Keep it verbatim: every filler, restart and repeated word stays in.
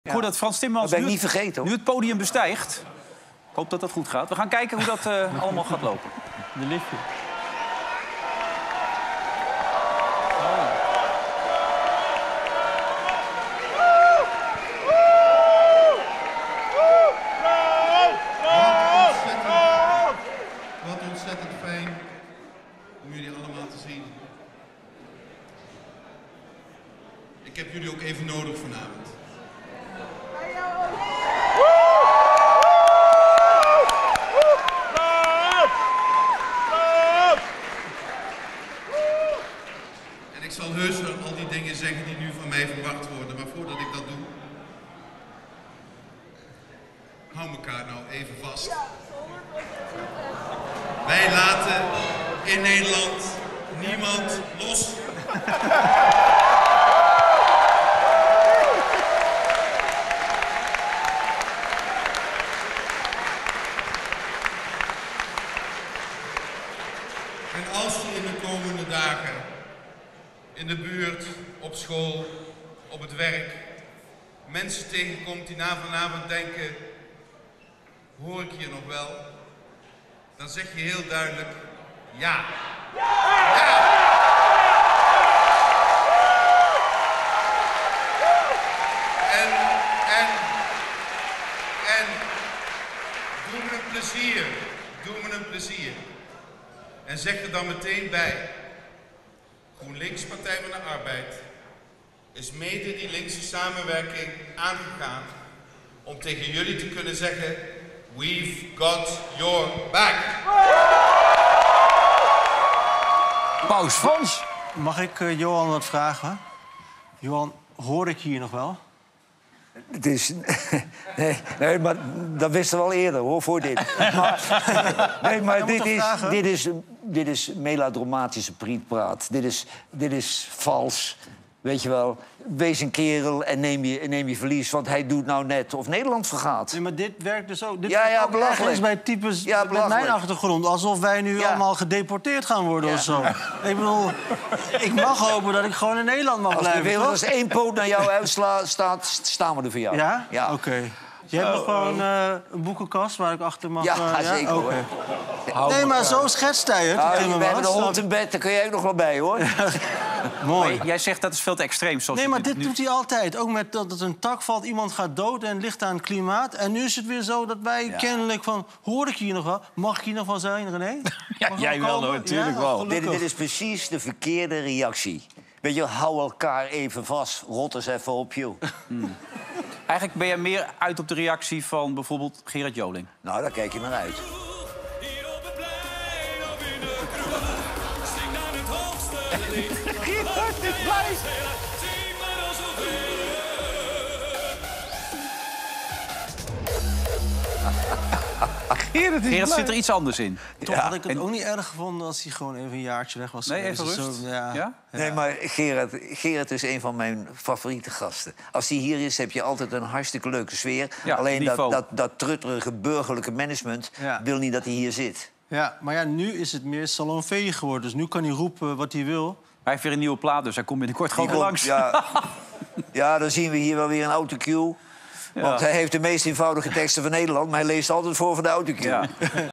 Ik hoor dat Frans Timmermans dat ben ik nu, niet vergeten, hoor. nu het podium bestijgt. Ik hoop dat dat goed gaat. We gaan kijken hoe dat uh, allemaal gaat lopen. De liftje. Wat ontzettend fijn om jullie allemaal te zien. Ik heb jullie ook even nodig vanavond. En ik zal heus wel al die dingen zeggen die nu van mij verwacht worden, maar voordat ik dat doe, hou elkaar nou even vast. Wij laten in Nederland niemand los. En als je in de komende dagen in de buurt, op school, op het werk mensen tegenkomt die na vanavond denken, hoor ik hier nog wel? Dan zeg je heel duidelijk, ja. Ja! En, en, en, doe me een plezier, doe me een plezier. En zeg er dan meteen bij, GroenLinks, Partij van de Arbeid, is mede die linkse samenwerking aangegaan om tegen jullie te kunnen zeggen, we've got your back. Paus Frans. Mag ik uh, Johan wat vragen? Johan, hoor ik hier nog wel? Het is... Nee, nee, maar dat wisten we al eerder, hoor, voor dit. Maar, nee, maar dit is, dit, is, dit is melodramatische prietpraat. Dit is, dit is vals. Weet je wel, wees een kerel en neem je, neem je verlies. Want hij doet nou net of Nederland vergaat. Nee, maar dit werkt dus ook. Dit Ja, werkt ja, ook belachelijk. ergens bij types Ja, met mijn belachelijk. achtergrond. Alsof wij nu Ja. allemaal gedeporteerd gaan worden Ja. of zo. Ik bedoel, ik mag hopen dat ik gewoon in Nederland mag Als de blijven. wereld toch? als één poot naar jou uitslaat, staat, staan we er voor jou. Ja? Ja. Oké. Je hebt nog gewoon uh, een boekenkast waar ik achter mag... Ja, uh, zeker, hoor. Oké. Hou Nee, maar elkaar. zo schetst hij het. Nou, Timmermans. we hebben de hond in bed, daar kun jij ook nog wel bij, hoor. Mooi. Maar jij zegt dat is veel te extreem. Zoals Nee, je maar dit nu... doet hij altijd. Ook met dat het een tak valt, iemand gaat dood en het ligt aan het klimaat. En nu is het weer zo dat wij Ja. kennelijk van... Hoor ik hier nog wel? Mag ik hier nog wel zijn, René? Ja, Mag jij ik wel, komen? hoor, natuurlijk Ja, wel. gelukkig. Dit, dit is precies de verkeerde reactie. Weet je, hou elkaar even vast. Rot eens even op, joh. Eigenlijk ben jij meer uit op de reactie van bijvoorbeeld Gerard Joling. Nou, daar kijk je maar uit. Hier op het plein of in de kroeg. Zing aan het hoogste lied. Gerard is blij. Zing maar als Gerard, Gerard zit er iets anders in. Toch Ja. had ik het En- ook niet erg gevonden als hij gewoon even een jaartje weg was. Nee, geweest. even Zo, rust. ja. Ja? Nee, maar Gerard, Gerard is een van mijn favoriete gasten. Als hij hier is, heb je altijd een hartstikke leuke sfeer. Ja, Alleen dat, niveau. dat, dat trutterige burgerlijke management Ja. wil niet dat hij hier zit. Ja, maar ja, nu is het meer salonveeg geworden. Dus nu kan hij roepen wat hij wil. Hij heeft weer een nieuwe plaat, dus hij komt binnenkort gewoon Die weer komt- langs. Ja, ja, dan zien we hier wel weer een autocue. Want hij heeft de meest eenvoudige teksten van Nederland... maar hij leest altijd voor van de autocue. Ja.